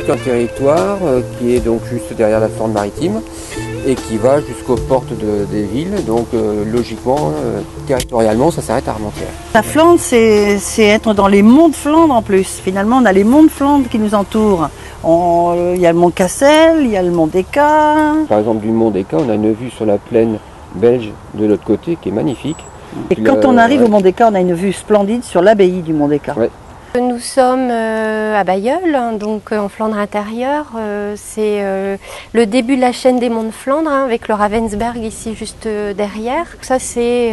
tout un territoire qui est donc juste derrière la Flandre maritime et qui va jusqu'aux portes des villes. Donc logiquement, territorialement, ça s'arrête à Armentières. La Flandre, c'est être dans les monts de Flandre en plus. Finalement, on a les monts de Flandre qui nous entourent. Il y a le mont Cassel, il y a le mont Deka. Par exemple, du mont Deka, on a une vue sur la plaine belge de l'autre côté qui est magnifique. Et quand on arrive au mont Deka, on a une vue splendide sur l'abbaye du mont Deka. Ouais. Nous sommes à Bailleul, donc en Flandre intérieure. C'est le début de la chaîne des monts de Flandre, avec le Ravensberg ici juste derrière. Ça, c'est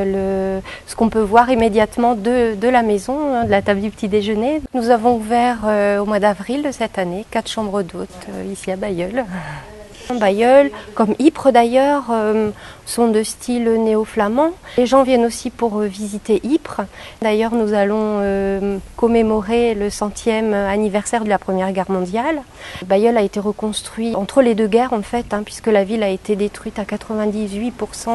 ce qu'on peut voir immédiatement de la maison, de la table du petit déjeuner. Nous avons ouvert au mois d'avril de cette année 4 chambres d'hôtes ici à Bailleul. Bailleul, comme Ypres d'ailleurs, sont de style néo-flamand. Les gens viennent aussi pour visiter Ypres. D'ailleurs, nous allons commémorer le 100e anniversaire de la Première Guerre mondiale. Bailleul a été reconstruit entre les deux guerres en fait, puisque la ville a été détruite à 98%.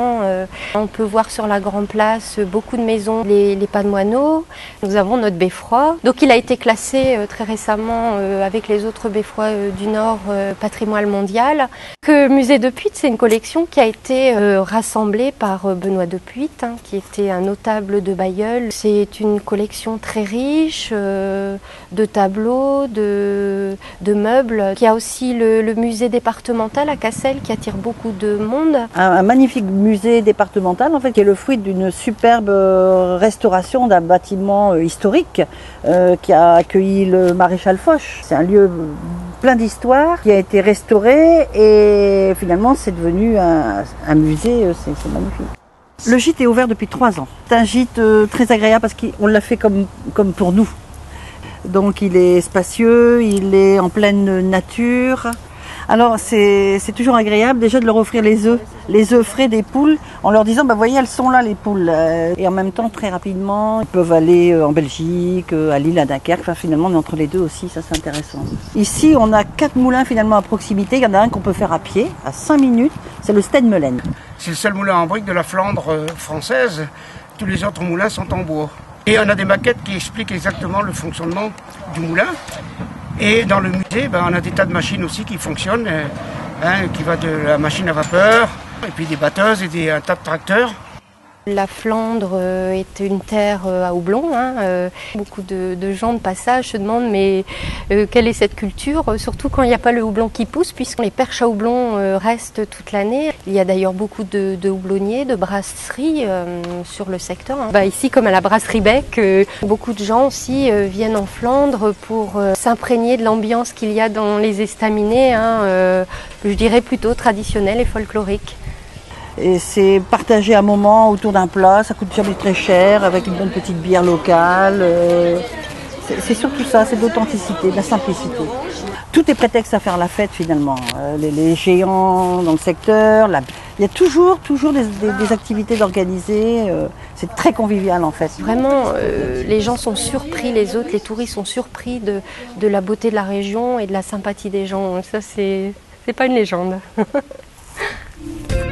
On peut voir sur la Grande Place beaucoup de maisons, les pas de moineaux. Nous avons notre beffroi. Donc il a été classé très récemment avec les autres beffrois du Nord patrimoine mondial. Le musée de Puit, c'est une collection qui a été rassemblée par Benoît de Puit, qui était un notable de Bailleul. C'est une collection très riche de tableaux, de meubles. Il y a aussi le musée départemental à Cassel qui attire beaucoup de monde. Un magnifique musée départemental en fait, qui est le fruit d'une superbe restauration d'un bâtiment historique qui a accueilli le maréchal Foch. C'est un lieu plein d'histoire qui a été restauré et finalement c'est devenu un musée, c'est magnifique. Le gîte est ouvert depuis 3 ans. C'est un gîte très agréable parce qu'on l'a fait comme pour nous. Donc il est spacieux, il est en pleine nature. Alors c'est toujours agréable déjà de leur offrir les œufs frais des poules en leur disant voyez elles sont là les poules. Et en même temps très rapidement ils peuvent aller en Belgique, à Lille, à Dunkerque, enfin finalement on est entre les deux aussi, ça c'est intéressant. Ici on a 4 moulins finalement à proximité, il y en a un qu'on peut faire à pied, à 5 minutes, c'est le Stedmelen. C'est le seul moulin en briques de la Flandre française, tous les autres moulins sont en bois. Et on a des maquettes qui expliquent exactement le fonctionnement du moulin. Et dans le musée, on a des tas de machines aussi qui fonctionnent, qui va de la machine à vapeur, et puis des batteuses et un tas de tracteurs. La Flandre est une terre à houblon. Beaucoup de gens de passage se demandent mais quelle est cette culture, surtout quand il n'y a pas le houblon qui pousse, puisque les perches à houblon restent toute l'année. Il y a d'ailleurs beaucoup de houblonniers, de brasseries sur le secteur. Ici, comme à la brasserie Bec, beaucoup de gens aussi viennent en Flandre pour s'imprégner de l'ambiance qu'il y a dans les estaminets, je dirais plutôt traditionnels et folkloriques. Et c'est partager un moment autour d'un plat, ça coûte jamais très cher, avec une bonne petite bière locale. C'est surtout ça, c'est de l'authenticité, de la simplicité. Tout est prétexte à faire la fête finalement. Les géants dans le secteur, il y a toujours des activités d'organiser. C'est très convivial en fait. Vraiment, les gens sont surpris, les touristes sont surpris de la beauté de la région et de la sympathie des gens. Ça, c'est pas une légende.